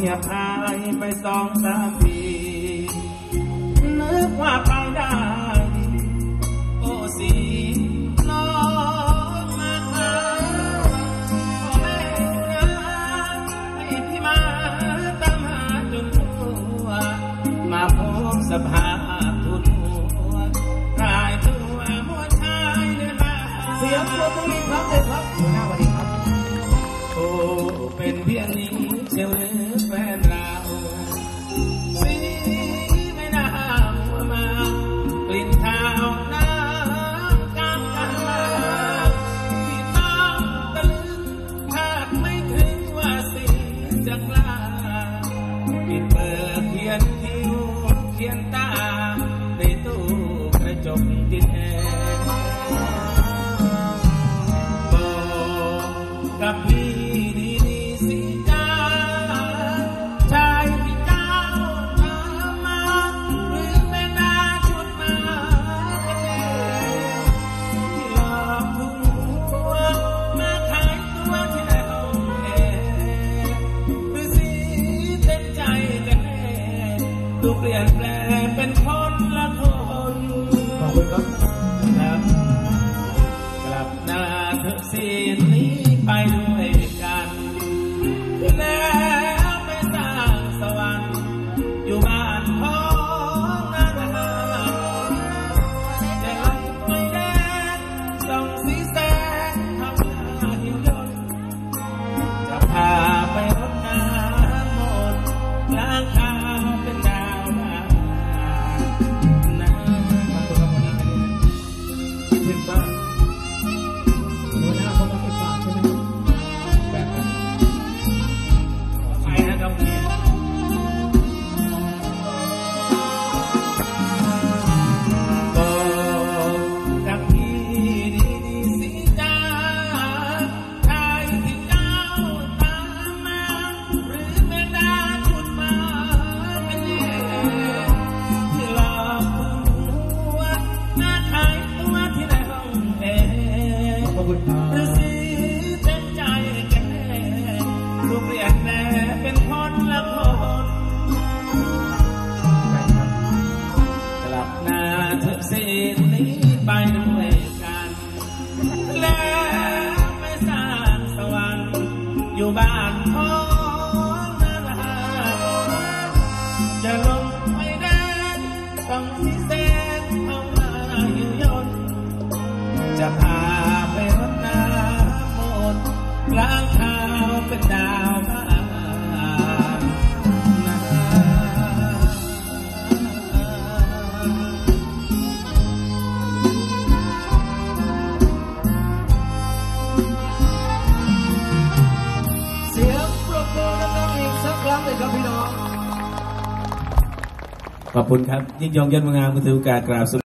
งียบหายไป2-3 ปีนึกว่าไปได้โอ้สีน้องมาหาพ่อแม่ให้พี่มาตามหาจนทั่วมาพบสภาพทุนหัวกลายตัวมัวชายเดินมาเสียงปรบมือครับเลยครับหัวหน้าวันนี้ครับโอ้เป็นเพียงนี้เชียวหรือแฟนเราสีไม่น่ามัวมากลิ่นข้าวน้ำกำลังมาที่ต้องตะลึงคาดไม่ถึงว่าสีจะกล้าปิดเปิดเขียนคิ้วเขียนตาในตู้กระจกติดแอร์บอกกับพี่เปลี่ยนแปลงเป็นคนละคนขอบคุณครับกลับหน้าเธอสิ้นนี้ไปด้วยกันแล้วไปสร้างสวรรค์อยู่บ้านของนางแต่ลมไม่แดงส่องสีแสงทำหน้าหิวยนจะพาไปรดน้ำมนต์ล้างเท้าเป็นดาวฤาษีเต็มใจแก่รูปเปลี่ยนแปลงเป็นคนละคนกลับหน้าเธอสิ้นนี้ไปด้วยกันแล้วไปสร้างสวรรค์อยู่บ้านของนาราจะลงไม่แดงต้องที่แสงเอามาหิวยนจะพาไปรดน้ำมนต์ล้างเท้าเป็นดาวบ้านเสียงปรบมือดังๆอีกสักครั้งเลยครับพี่น้องขอบคุณครับยิ่งยงยอดงามมือถือโอกาสกราบ